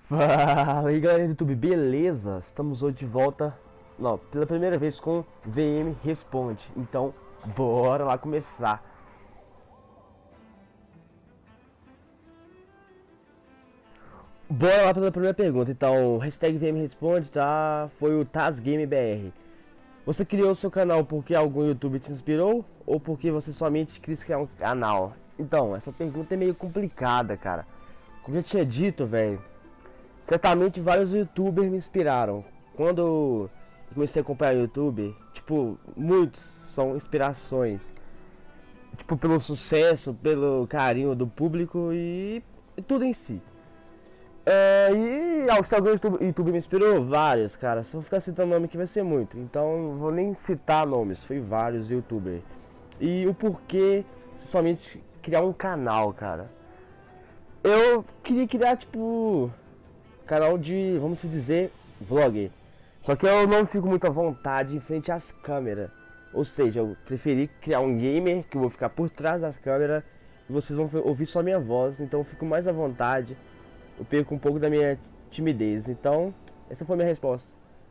Fala aí galera do YouTube, beleza? Estamos hoje de volta, não, pela primeira vez com VM Responde. Então, bora lá começar. Bora lá pela primeira pergunta. Então, hashtag VM Responde, tá? Foi o TazGameBR. Você criou seu canal porque algum YouTube te inspirou? Ou porque você somente quis criar um canal? Então, essa pergunta é meio complicada, cara. Como eu tinha dito, velho, certamente vários youtubers me inspiraram. Quando eu comecei a acompanhar o YouTube, tipo, muitos são inspirações. Tipo, pelo sucesso, pelo carinho do público e tudo em si. Se algum YouTube me inspirou, vários, cara. Se eu ficar citando nome aqui vai ser muito. Então não vou nem citar nomes, foi vários youtubers. E o porquê somente criar um canal, cara. Eu queria criar, tipo, canal de, vamos dizer, vlog. Só que eu não fico muito à vontade em frente às câmeras. Ou seja, eu preferi criar um gamer que eu vou ficar por trás das câmeras e vocês vão ouvir só minha voz. Então eu fico mais à vontade. Eu perco um pouco da minha timidez. Então, essa foi a minha resposta.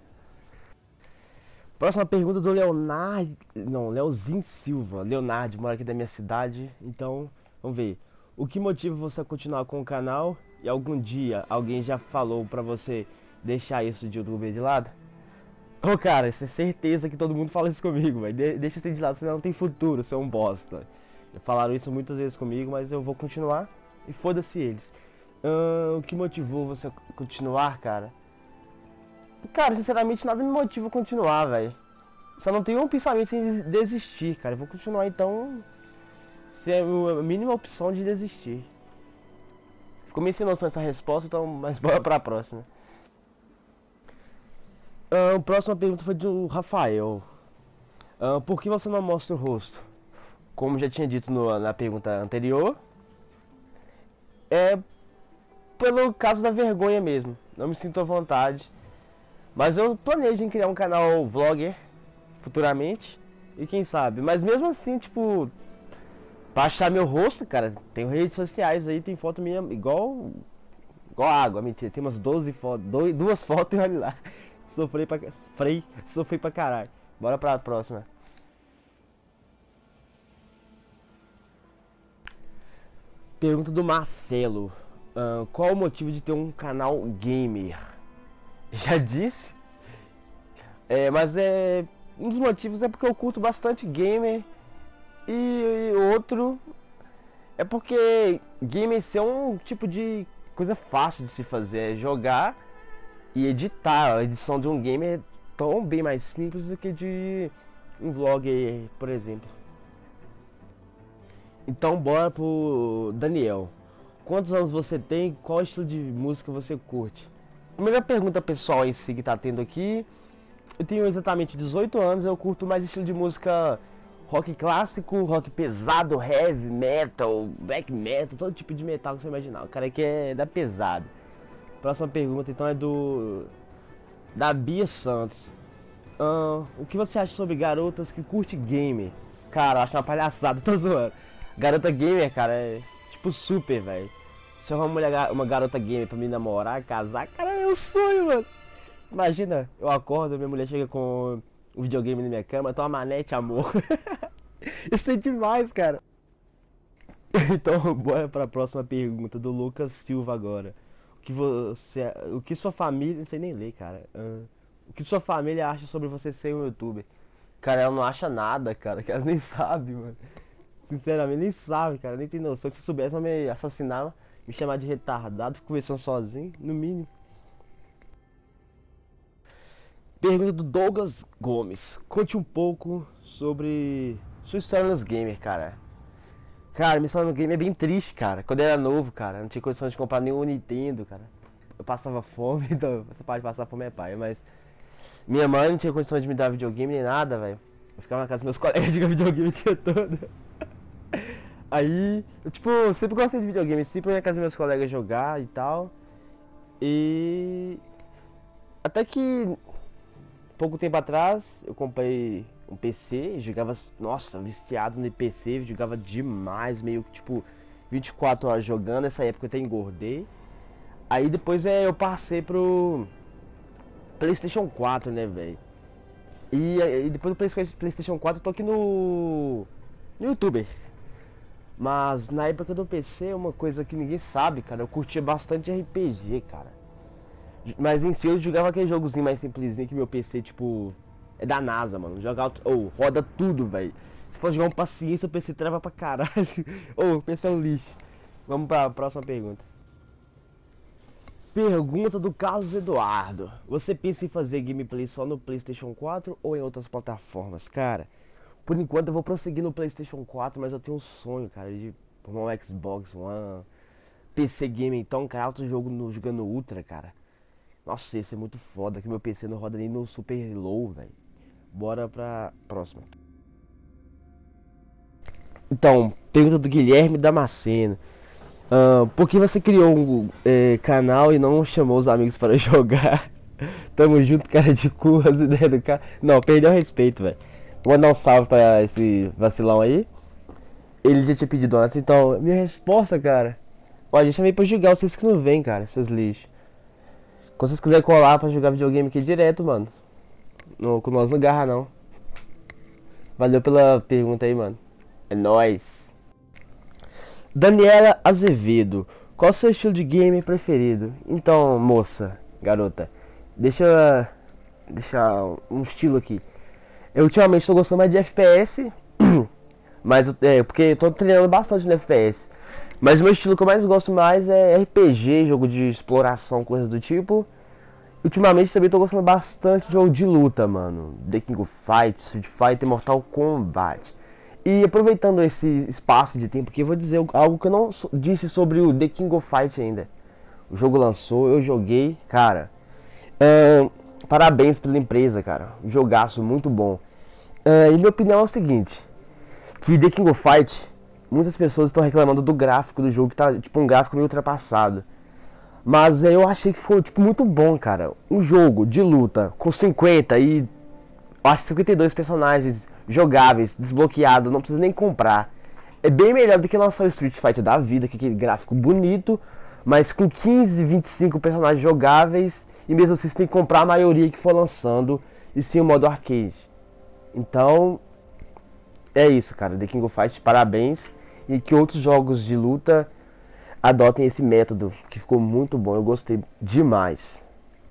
Próxima pergunta do Leonardo. Não, Leozinho Silva. Leonardo mora aqui da minha cidade. Então, vamos ver. O que motiva você a continuar com o canal? E algum dia alguém já falou pra você deixar isso de youtuber de lado? Ô cara, isso é certeza que todo mundo fala isso comigo, velho. Deixa isso de lado, senão não tem futuro, você é um bosta. Já falaram isso muitas vezes comigo, mas eu vou continuar e foda-se eles. O que motivou você a continuar, cara? Cara, sinceramente nada me motiva a continuar, velho. Só não tenho um pensamento em desistir, cara. Eu vou continuar então, se é a mínima opção de desistir. Ficou meio sem noção essa resposta, então, mas bora pra próxima. A próxima pergunta foi do Rafael. Por que você não mostra o rosto? Como já tinha dito na pergunta anterior, é pelo caso da vergonha mesmo. Não me sinto à vontade. Mas eu planejo em criar um canal vlogger futuramente. E quem sabe. Mas mesmo assim, tipo, pra achar meu rosto, cara, tem redes sociais aí, tem foto minha igual água, mentira. Tem umas 12 fotos, duas fotos e olha lá. Sofri pra caralho. Bora pra próxima. Pergunta do Marcelo. Qual o motivo de ter um canal gamer? Já disse. Mas um dos motivos é porque eu curto bastante gamer. E outro é porque gamer é um tipo de coisa fácil de se fazer. É jogar e editar. A edição de um game é tão bem mais simples do que de um vlog, por exemplo. Então bora pro Daniel. Quantos anos você tem? Qual estilo de música você curte? Primeira pergunta pessoal em si que tá tendo aqui. Eu tenho exatamente 18 anos, eu curto mais estilo de música rock clássico, rock pesado, heavy metal, black metal, todo tipo de metal que você imaginar. O cara aqui é da pesada. Próxima pergunta então é da Bia Santos. O que você acha sobre garotas que curte game? Cara, eu acho uma palhaçada, tô zoando. Garota gamer, cara, é tipo super, velho. Se eu uma garota gamer pra me namorar, casar, cara, é um sonho, mano. Imagina, eu acordo, minha mulher chega com um videogame na minha cama, toma manete, amor. Isso é demais, cara. Então, bora pra próxima pergunta do Lucas Silva agora. O que sua família, não sei nem ler, cara. O que sua família acha sobre você ser um youtuber? Cara, ela não acha nada, cara, que elas nem sabem, mano. Sinceramente, nem sabe, cara, nem tem noção. Se soubesse, vão me assassinar, me chamar de retardado, fico conversando sozinho, no mínimo. Pergunta do Douglas Gomes. Conte um pouco sobre sua história nos gamers, cara. Cara, minha história no game é bem triste, cara. Quando eu era novo, cara, não tinha condição de comprar nenhum Nintendo, cara. Eu passava fome, então essa parte de passar fome é pai, mas minha mãe não tinha condição de me dar videogame nem nada, velho. Eu ficava na casa dos meus colegas jogando videogame o dia todo. Aí, eu, tipo, sempre gostei de videogame, sempre ia na casa dos meus colegas jogar e tal. E até que pouco tempo atrás eu comprei um PC, jogava, nossa, viciado no PC, jogava demais, meio que tipo 24 horas jogando. Nessa época eu até engordei. Aí depois eu passei pro PlayStation 4, né, velho? E depois do PlayStation 4 eu tô aqui no YouTube. Mas na época do PC, uma coisa que ninguém sabe, cara, eu curtia bastante RPG, cara. Mas em si eu jogava aquele jogozinho mais simplesinho que meu PC, tipo, é da NASA, mano. Jogar, roda tudo, velho. Se for jogar um paciência, o PC trava pra caralho. O PC é um lixo. Vamos pra próxima pergunta. Pergunta do Carlos Eduardo. Você pensa em fazer gameplay só no PlayStation 4 ou em outras plataformas? Cara, por enquanto eu vou prosseguir no PlayStation 4, mas eu tenho um sonho, cara, de tomar um Xbox One, PC Game então, cara, alto jogo jogando Ultra, cara. Nossa, esse é muito foda, que meu PC não roda nem no Super Low, velho. Bora pra próxima. Então, pergunta do Guilherme Damasceno. Por que você criou um canal e não chamou os amigos para jogar? Tamo junto, cara de cu, as ideias do cara. Não, perdeu o respeito, velho. Vou mandar um salve pra esse vacilão aí. Ele já tinha pedido antes, então, minha resposta, cara. Ó, a gente chamei pra jogar, vocês que não vêm, cara, seus lixos. Quando vocês quiserem colar pra jogar videogame aqui direto, mano. Não, com nós não garra, não. Valeu pela pergunta aí, mano. É nóis. Daniela Azevedo. Qual o seu estilo de game preferido? Então, moça, garota, deixa um estilo aqui. Eu ultimamente tô gostando mais de FPS, mas porque eu tô treinando bastante no FPS. Mas o meu estilo que eu mais gosto mais é RPG, jogo de exploração, coisas do tipo. Ultimamente também tô gostando bastante de jogo de luta, mano. The King of Fighters, Street Fighter, Mortal Kombat. E aproveitando esse espaço de tempo aqui, eu vou dizer algo que eu não disse sobre o The King of Fighters ainda. O jogo lançou, eu joguei, cara. Parabéns pela empresa, cara. Jogaço muito bom. E minha opinião é o seguinte: que The King of Fighters, muitas pessoas estão reclamando do gráfico do jogo, que tá tipo um gráfico meio ultrapassado. Mas eu achei que foi tipo muito bom, cara. Um jogo de luta com 50 e acho 52 personagens jogáveis, desbloqueados, não precisa nem comprar. É bem melhor do que lançar o Street Fighter da vida, que é aquele gráfico bonito, mas com 15, 25 personagens jogáveis, e mesmo assim você tem que comprar a maioria que for lançando, e sim o modo arcade. Então, é isso, cara. The King of Fighters, parabéns. E que outros jogos de luta adotem esse método, que ficou muito bom, eu gostei demais.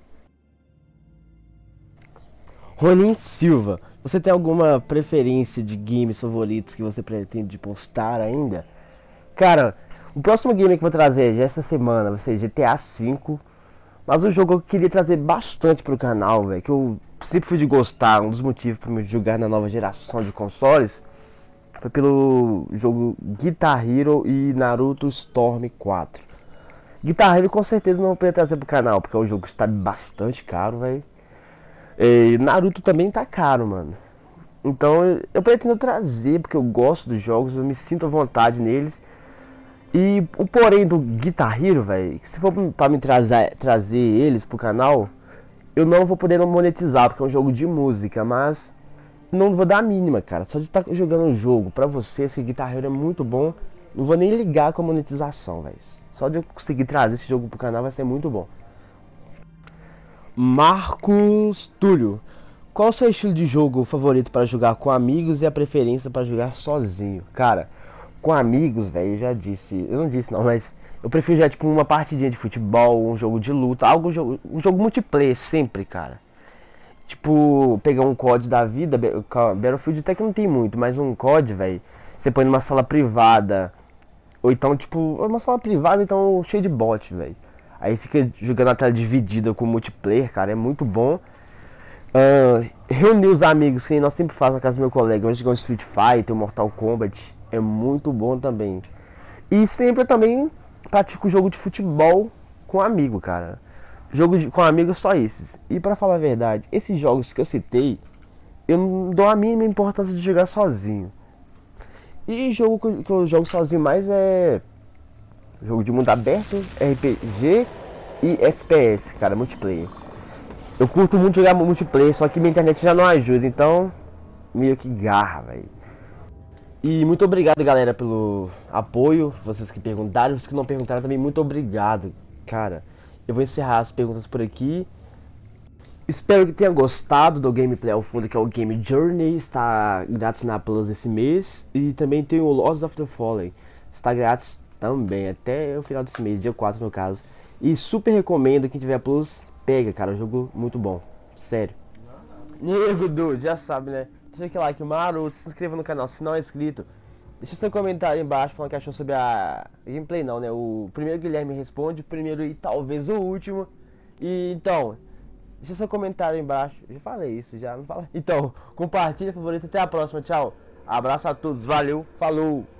Ronin Silva, você tem alguma preferência de games favoritos que você pretende postar ainda? Cara, o próximo game que eu vou trazer já essa semana vai ser GTA V. Mas o jogo eu queria trazer bastante pro canal, velho, que eu sempre fui de gostar. Um dos motivos para me jogar na nova geração de consoles foi pelo jogo Guitar Hero e Naruto Storm 4. Guitar Hero com certeza não vou poder trazer pro canal, porque o jogo está bastante caro, velho. Naruto também tá caro, mano. Então eu pretendo trazer, porque eu gosto dos jogos, eu me sinto à vontade neles. E o porém do Guitar Hero, velho, se for pra me trazer eles pro canal, eu não vou poder monetizar, porque é um jogo de música, mas não vou dar a mínima, cara. Só de estar jogando um jogo pra você, esse Guitar Hero é muito bom, não vou nem ligar com a monetização, velho. Só de eu conseguir trazer esse jogo pro canal vai ser muito bom. Marcos Túlio, qual o seu estilo de jogo favorito para jogar com amigos e a preferência para jogar sozinho? Cara, com amigos, velho, eu não disse não, mas eu prefiro jogar tipo uma partidinha de futebol, um jogo de luta, um jogo multiplayer sempre, cara. Tipo, pegar um COD da vida, Battlefield até que não tem muito, mas um COD, velho, você põe numa sala privada, ou então tipo, uma sala privada, então cheio de bot, velho. Aí fica jogando a tela dividida com multiplayer, cara, é muito bom. Reunir os amigos, que nós sempre fazemos na casa do meu colega, nós jogamos Street Fighter, Mortal Kombat, é muito bom também. E sempre eu também pratico jogo de futebol com amigo, cara. Com amigos só esses. E pra falar a verdade, esses jogos que eu citei, eu não dou a mínima importância de jogar sozinho. E jogo que eu jogo sozinho mais é jogo de mundo aberto, RPG e FPS, cara, multiplayer. Eu curto muito jogar multiplayer, só que minha internet já não ajuda, então meio que garra, velho. E muito obrigado, galera, pelo apoio, vocês que perguntaram, vocês que não perguntaram também, muito obrigado, cara. eu vou encerrar as perguntas por aqui. Espero que tenha gostado do gameplay ao fundo, que é o Game Journey, está grátis na Plus esse mês. E também tem o Lords of the Fallen, está grátis também, até o final desse mês, dia 4 no caso. E super recomendo, quem tiver Plus, pega, cara, jogo muito bom, sério. Nego, Dude, já sabe, né? Deixa aquele like maroto, se inscreva no canal se não é inscrito. Deixa seu comentário aí embaixo falando o que achou sobre a gameplay não, né? O primeiro Guilherme responde, o primeiro e talvez o último. E então, deixa seu comentário aí embaixo. Eu já falei isso, já não falei. Então, compartilha, favorito, até a próxima, tchau. Abraço a todos, valeu, falou!